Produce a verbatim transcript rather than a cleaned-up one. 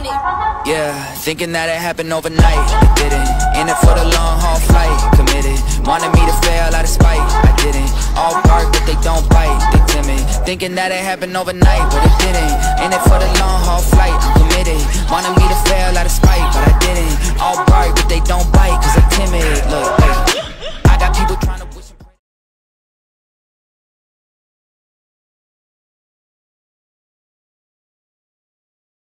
Yeah, thinking that it happened overnight. It didn't. In it for the long haul flight. Committed. Wanted me to fail out of spite. I didn't. All bark but they don't bite. They timid. Thinking that it happened overnight, but it didn't. In it for the long haul flight. I'm committed. Wanted me to fail out of spite, but I didn't. All bark but they don't bite, cause they timid.